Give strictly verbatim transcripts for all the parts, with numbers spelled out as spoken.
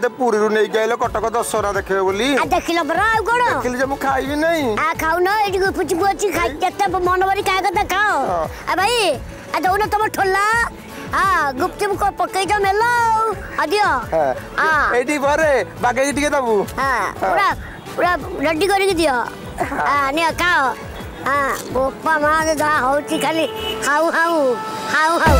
पुरी रु नै गइलो कटक दशहरा देखियो बोली आ देखिलो बरा आ कोन देखिली जे मु खाइबी नहीं आ खाउ न एटी पुची पुची खाइ जते मन भरी काय कथा खाओ आ भाई आ दउन तुम ठोला आ गुपचुप को पकई जा मेलो आ दियो हां एटी भरे बागे टिके दबु हां पूरा पूरा रेडी करी दियो हां ने खाओ हां बोपा मा जा होची खाली खाऊ खाऊ खाऊ खाऊ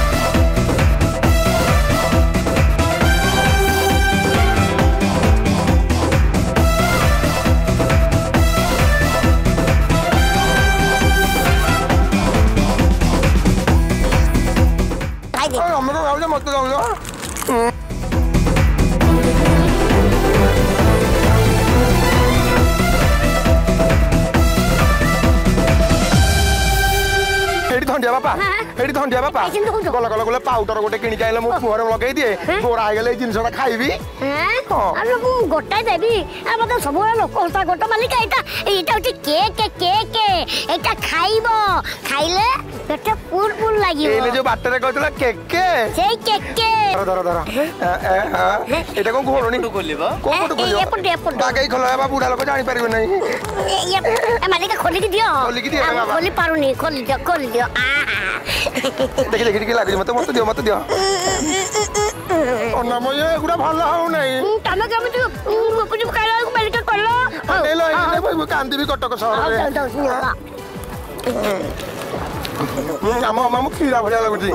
हम तो गाँव मत गाँव थंडिया बापा एडी थंडिया बापा गला गला गला पाउडर गोटे किनि आइले मु मुहर लगे दिए गोरा आ गेले जिनसटा खाइबी हां अरे मु गोटा देबी आ मत सब लोक होता गोटा मालिक एटा एटा होची केक केक एटा खाइबो खाइले पेट पूर पूर लागियो एले जो बाटरे कहतला केक के से केक के धर धर धर एटा कोन घोरणी टु खोलिबो कोन टु खोलिबो एपट एपट बागे खोला बा बुढा लोक जानि परिबो नै ए मालिक खोली के दियो खोली के दियो बाबा खोली पारुनी खोली दियो खोली दियो देखि देखि के लागि मत मत दियो मत दियो ओना मय एगुडा भलो हाउ नै तमे केमे तू कुछ खाइला मालिक करलो ले लो ने भाई कांदी भी कटक शहर रे हम हम खीरा भलिया लागुची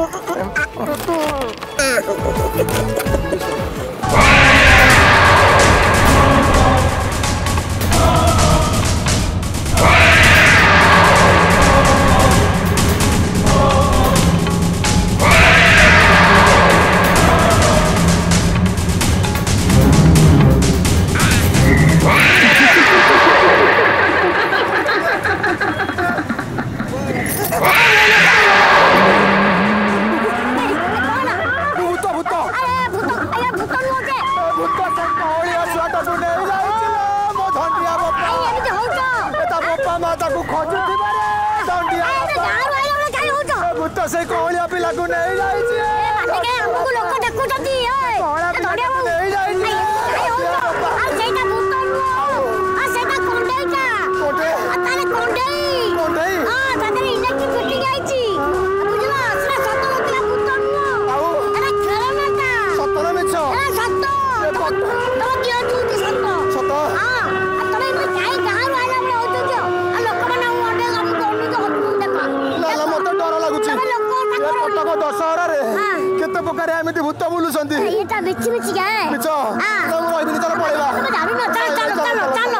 से कोलिया पिला को नहीं जाई छी माने के हमको लोक देखु जदी ए कोलिया पिला को नहीं जाई छी आ सेटा भूतन आ सेटा कोंडेटा कोंडे आ तारे कोंडे कोंडे हां तारे इलेक्ट्रिक फिटिंग आई छी बुझला असला सत्तो होतला भूतन आउ अरे खेलनाटा सत्तो ना मिछो ए सत्तो तो दियो तू सत्तो सत्तो हां आ तमे काई कहां आइला बळे होतो दियो आ लोक माने ओडे हम कोनी को हतु देखा ना ना मत डर लागुची कटक दशहरा रे केते प्रकार एमिति भूत बुलुसंती एटा बिछि बिछि के बिछो हां तो रोइबिनी चलो पळेबा हम जानु न चल चल चल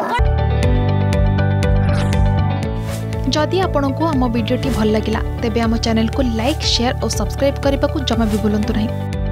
जदि आपंको आम भिडी भल लगा तेब आम चैनल को लाइक शेयर और सब्सक्राइब करने को जमा भी भूलु नहीं।